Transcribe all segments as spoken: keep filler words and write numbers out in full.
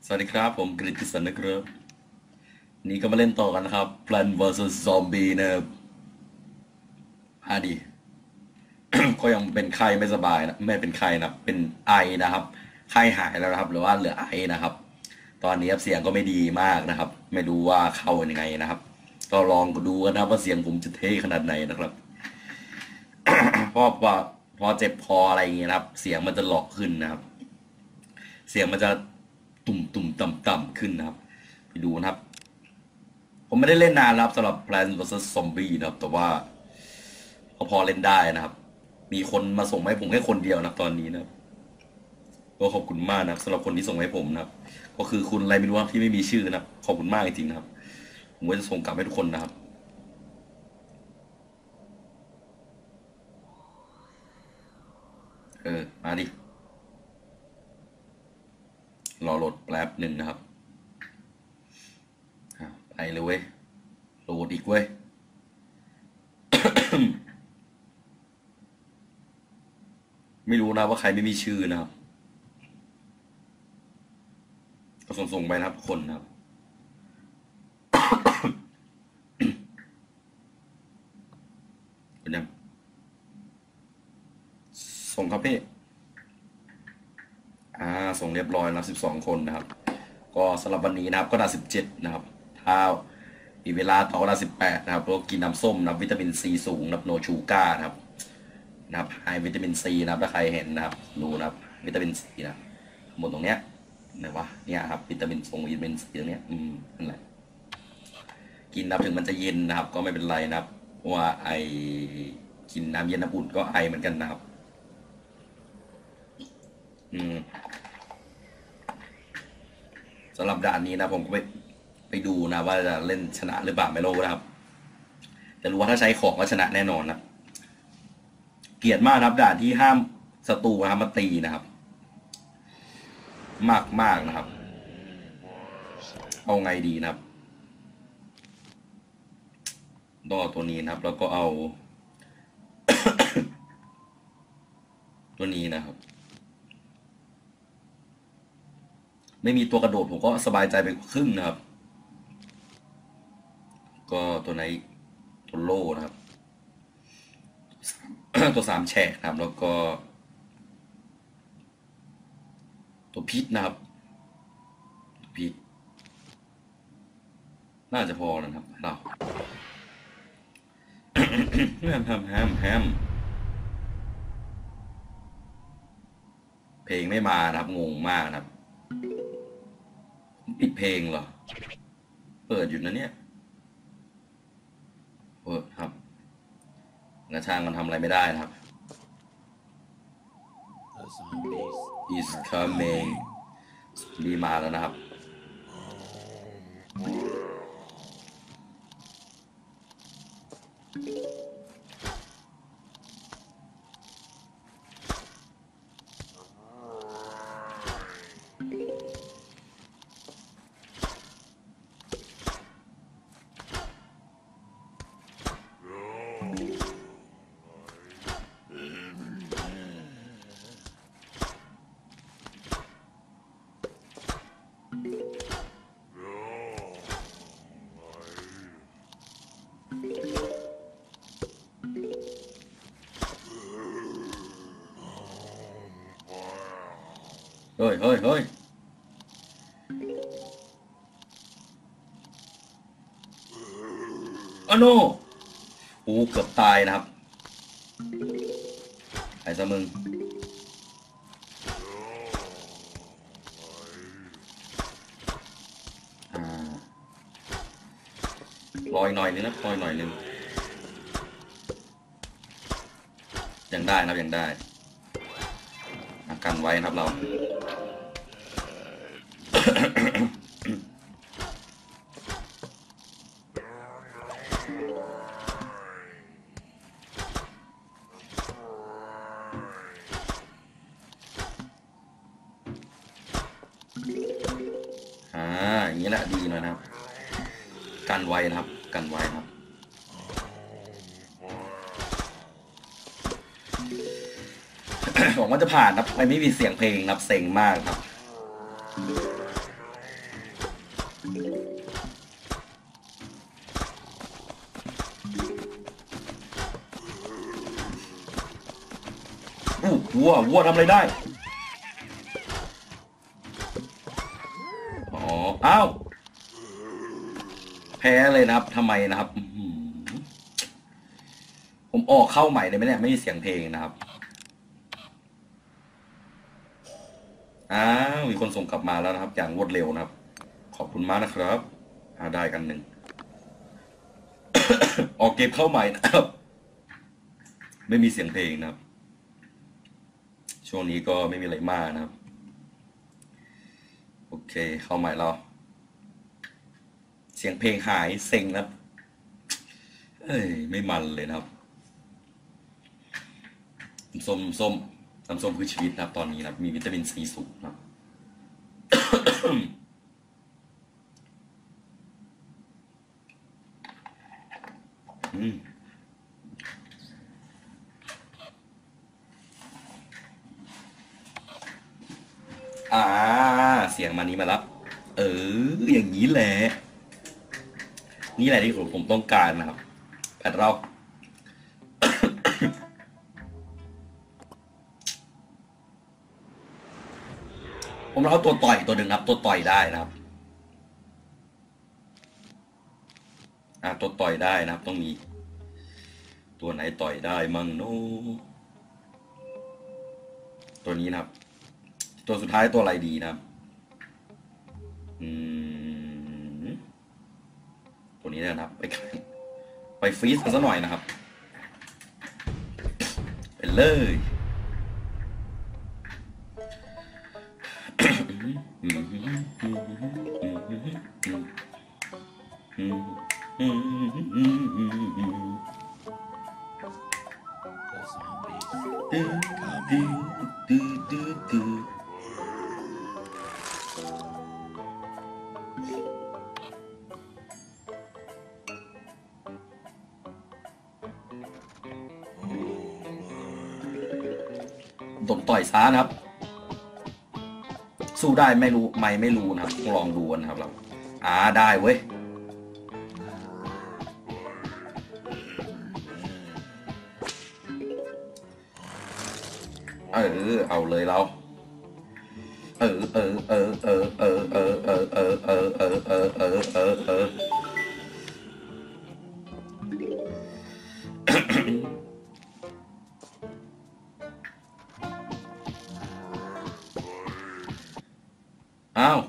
สวัสดีครับผมกฤติสันนะครับนี่ก็มาเล่นต่อกันนะครับ Plant เวอร์ซัส Zombie นะครับฮาดี ก็ยังเป็นไข้ไม่สบายนะไม่เป็นไข้นะเป็นไอนะครับไข้หายแล้วนะครับหรือว่าเหลือไอนะครับตอนนี้เสียงก็ไม่ดีมากนะครับไม่รู้ว่าเข้ายังไงนะครับก็ลองดูกันนะว่าเสียงผมจะเท่ขนาดไหนนะครับ เพราะว่าพอเจ็บคออะไรอย่างเงี้ยนะครับเสียงมันจะหลอกขึ้นนะครับเสียงมันจะตุ่มตุ่มต่ำต่ำขึ้นนะครับไปดูนะครับผมไม่ได้เล่นนานแล้วสำหรับ Plants เวอร์ซัส Zombie นะครับแต่ว่าก็พอเล่นได้นะครับมีคนมาส่งมาให้ผมแค่คนเดียวนะตอนนี้นะครับก็ขอบคุณมากนะครับสำหรับคนที่ส่งให้ผมนะครับก็คือคุณอะไรไม่รู้ที่ไม่มีชื่อนะครับขอบคุณมากจริงๆนะครับผมก็จะส่งกลับให้ทุกคนนะครับเออมาดิรอโหลดแป๊บหนึ่งนะครับไปเลยเว้ยโหลดอีกเว้ยไม่รู้นะว่าใครไม่มีชื่อนะครับก็ส่งๆไปนะครับคนนะครับเป็นยังส่งครับพี่อ่าส่งเรียบร้อยแล้วสิบสองคนนะครับก็สำหรับวันนี้นะครับก็ได้สิบเจ็ดนะครับถ้ามีเวลาต่อก็ได้สิบแปดนะครับก็กินน้ำส้มนะวิตามินซีสูงนะโนชูการ์นะครับนะครับไฮวิตามินซีนะครับถ้าใครเห็นนะครับรู้นะครับวิตามินซีนะหมดตรงเนี้ยไหนวะเนี่ยครับวิตามินทรงวิตามินซีตรงเนี้ยอืมนั่นแหละกินนะถึงมันจะเย็นนะครับก็ไม่เป็นไรนะครับว่าไอกินน้ำเย็นน้ำอุ่นก็ไอเหมือนกันนะครับอืมสำหรับด่านนี้นะผมก็ไปไปดูนะว่าจะเล่นชนะหรือเปล่าไม่รู้นะครับแต่รู้ว่าถ้าใช้ของก็ชนะแน่นอนนะเกลียดมากครับด่านที่ห้ามศัตรูนะครับมาตีนะครับมากมากนะครับเอาไงดีนะครับต้องเอาตัวนี้นะครับแล้วก็เอา ตัวนี้นะครับไม่มีตัวกระโดดผมก็สบายใจไปครึ่งนะครับก็ตัวไหนตัวโล่นะครับ ตัวสามแฉกนะครับแล้วก็ตัวพิษนะครับพิษน่าจะพอแล้วนะครับเราแฮมแฮมแฮมแฮมเพลงไม่มานะครับงงมากนะครับปิดเพลงเหรอเปิดอยู่นะเนี่ยเปิดครับกระช่างมันทำอะไรไม่ได้นะครับ is coming ดีมาแล้วนะครับเฮ้ยเฮ้ยเฮ้ยอ้โนโอ้เกือบตายนะครับไอ้ซะมึงอ่ารอยหน่อยนึงนะรอยหน่อยนึงยังได้นะครับยังได้กันไว้นะครับเราอ่าอย่างนี้แหละดีหน่อยนะครับกันไว้นะครับกันไว้นะครับหวังว่าจะผ่านนะไปไม่มีเสียงเพลงนับเซ็งมากครับวัววัวทำอะไรได้อ๋ออ้าวแพ้เลยนะครับทำไมนะครับผมออกเข้าใหม่เลยไหมเนี่ยไม่มีเสียงเพลงนะครับอ้าวมีคนส่งกลับมาแล้วนะครับอย่างรวดเร็วนะครับขอบคุณมากนะครับหาได้กันหนึ่ง ออกเกมเข้าใหม่นะครับไม่มีเสียงเพลงนะครับช่วงนี้ก็ไม่มีอะไรมากนะครับโอเคเข้าใหม่แล้วเสียงเพลงหายเซ็งนะครับเอ้ยไม่มันเลยนะครับส้มส้มน้ำส้มคือชีวิตนะครับตอนนี้นะครับมีวิตามินซีสูงนะครับ อืมอ่าเสียงมานี้มาแล้วเอออย่างนี้แหละนี่แหละที่ผมผมต้องการนะครับแพทเรา ผมเอาตัวต่อยตัวหนึ่งครับตัวต่อยได้นะครับอ่าตัวต่อยได้นะครับต้องมีตัวไหนต่อยได้มั่งโนตัวนี้นะครับตัวสุดท้ายตัวอะไรดีนะครับอืมตัวนี้นะครับไปไปฟรีซกันซะหน่อยนะครับไปเลยผมต่อยซ้านะครับสู้ได้ไม่รู้ไม่ไม่รู้นะครับลองดูนะครับเราอ่าได้เว้ยเออเอาเลยเราเออเออเออเออเออเออเออเออเออเออเออเออเออเอออ้าว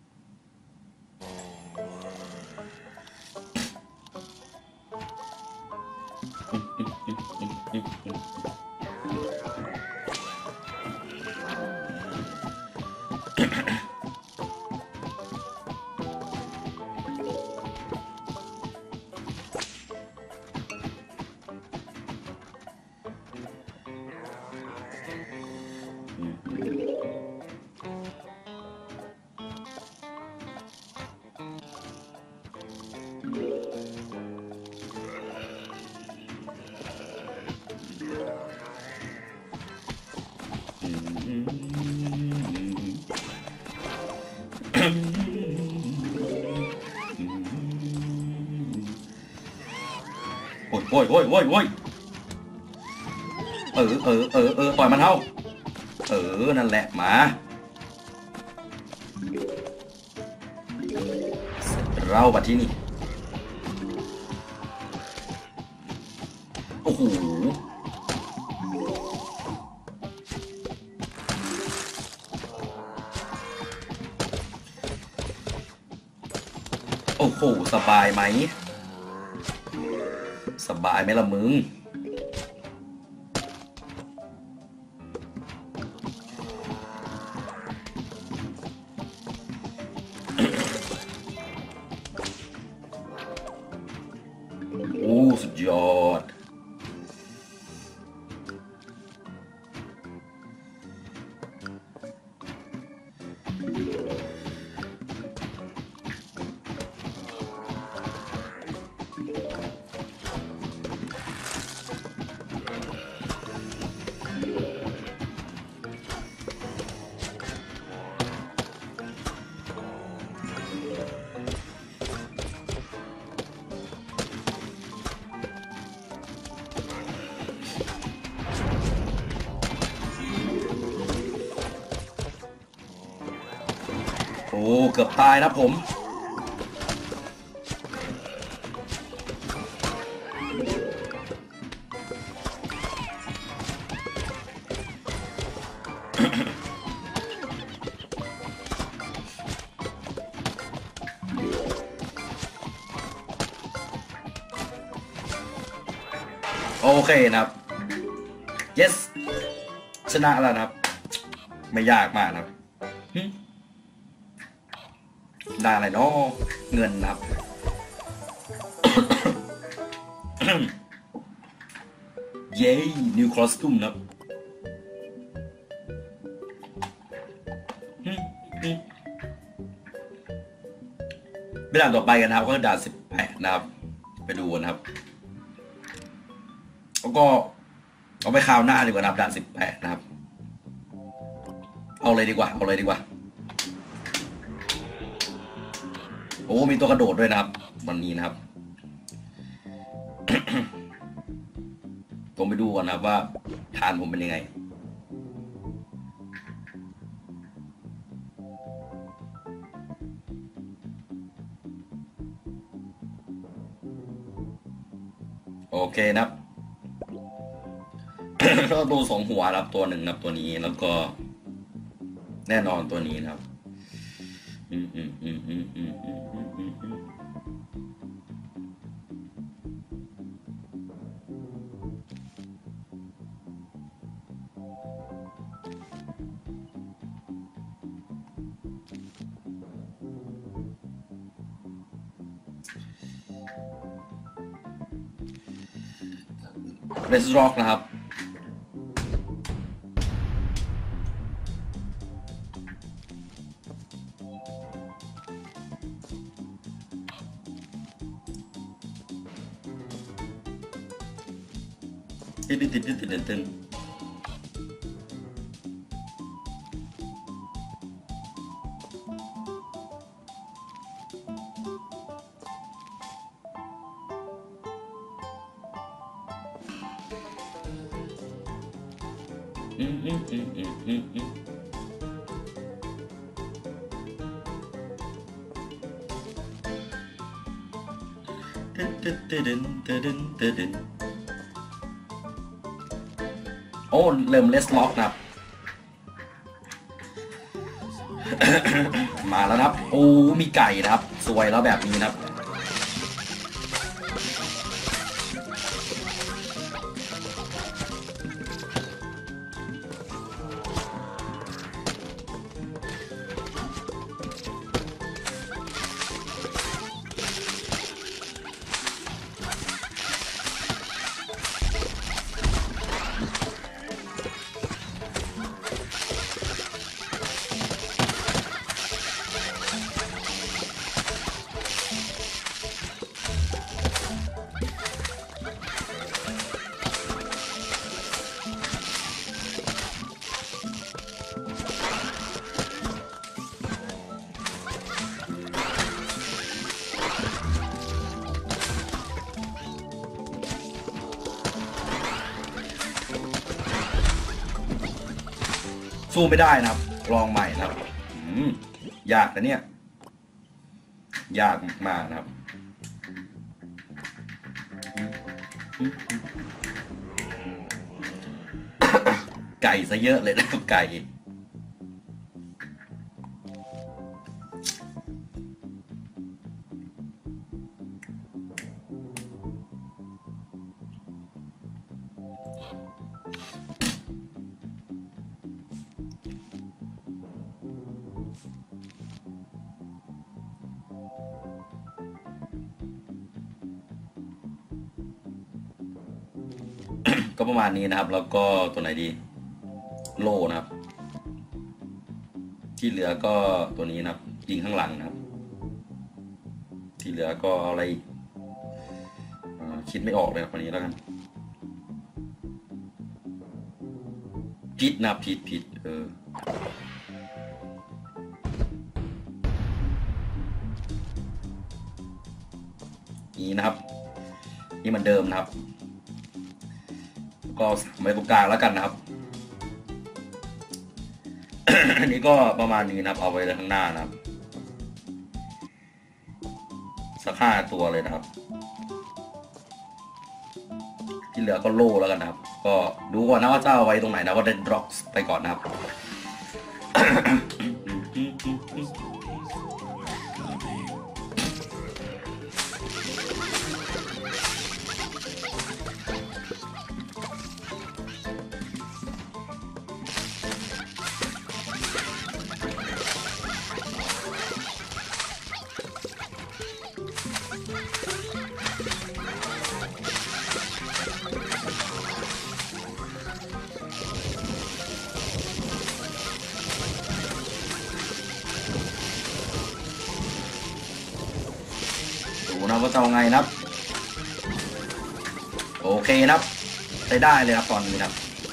โอ้ยโอ้ยโอ้ยโอ้ยโอ้ยเออเออเออเออต่อยมันเท่าเออนั่นแหละมาเราบัดที่นี่โอ้โหโอ้โหสบายไหมสบายไหมล่ะมึงโอ้สุดยอดอ้เกือบตายนะผมโอเคนะครับ yes ชนะแล้วนะครับไม่ยากมากนะครับได้อะไรเนาะเงินนะครับ เย้ new costume นะครับไปด่านต่อไปกันนะครับก็ด่านสิบแปดนะครับไปดูนะครับแล้วก็เอาไปคราวหน้าดีกว่านะครับด่านสิบแปดนะครับเอาเลยดีกว่าเอาเลยดีกว่าโอ้มีตัวกระโดดด้วยนะครับวันนี้นะครับ ผมไปดูก่อนนะครับว่าทานผมเป็นยังไงโอเคนะครับ ตัวสองหัวครับตัวหนึ่งนะครับตัวนี้แล้วก็แน่นอนตัวนี้นะครับอืมอืมอืมอืมอืมอืมอืมอืมอืมเรสร็อกนะครับตึ๊ดตึ๊ดตึ๊ดตึ๊ดตึ๊ดตึ๊ดอืมอืมอืมอืมอืมอืมตึ๊ดตึ๊ดตึ๊ดตึ๊ดตึ๊ดตึ๊ดตึ๊ดโอ้เริ่มเลสล็อกนะครับ มาแล้วนะครับโอ้มีไก่นะครับสวยแล้วแบบนี้นะครับสู้ไม่ได้นะครับลองใหม่นะครับอืมยากนะเนี่ยยากมากนะครับไก่ซะเยอะเลยนะครับไก่ก็ประมาณนี้นะครับแล้วก็ตัวไหนดีโล่นะครับที่เหลือก็ตัวนี้นะครับยิงข้างหลังนะครับที่เหลือก็อะไรคิดไม่ออกเลยครับวันนี้แล้วกันพิษนะพิษพิษเออนี่นะครับนี่เหมือนเดิมนะครับก็ไว้ตรงกลางแล้วกันนะครับ อันนี้ก็ประมาณนี้นะครับเอาไว้ข้างหน้านะครับสักห้าตัวเลยนะครับที่เหลือก็โล่แล้วกันนะครับก็ดูก่อนนะว่าจะเอาไว้ตรงไหนนะว่าเดนดร็อกไปก่อนนะครับ ดูนะว่าจะเอาไงนะครับโอเคนะครับใช้ได้เลยครับตอนนี้นะครับ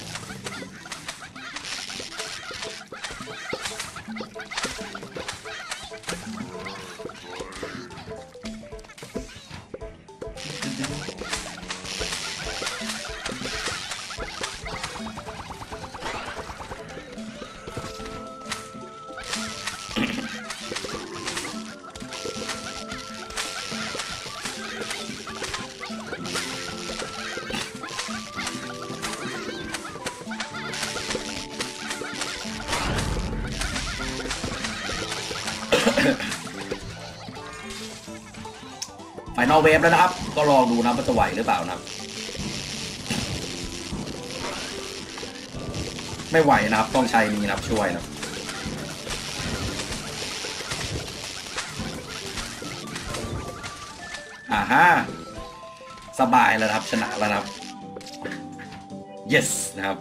ไฟนอลเวฟแล้วนะครับก็ลองดูนะว่าจะไหวหรือเปล่านะครับไม่ไหวนะครับต้องใช้นี้นะครับช่วยนะอ่าฮะสบายแล้วครับชนะแล้วครับ yes นะครับ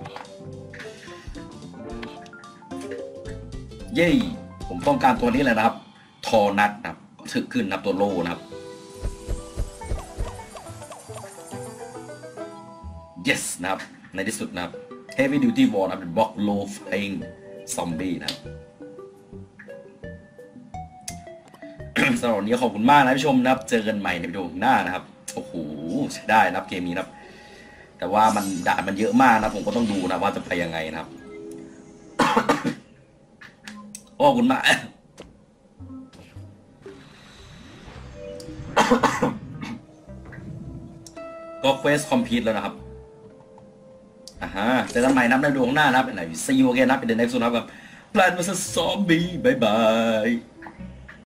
เย้ผมต้องการตัวนี้เลยนะครับทอนัทนะครับถึกขึ้นนะครับตัวโลนะครับ yes นะครับในที่สุดนะครับ heavy duty war นะครับเป็นบล็อกโลฟเองซอมบี้นะครับ สำหรับวันนี้ขอบคุณมากนะผู้ชมนะครับเจอกันใหม่ในวิดีโอหน้านะครับโอ้โหใช้ได้นะครับเกมนี้นะครับแต่ว่ามันด่านมันเยอะมากนะผมก็ต้องดูนะว่าจะไปยังไงนะครับ ขอบคุณมากก็เควสคอมพลีทแล้วนะครับอ่าฮะเจอกันใหม่นับในดวงหน้านะครับเป็นไหนซีโอเคนะเป็นเดนเน็กซ์นะครับ Plant เวอร์ซัส Zombie บายบาย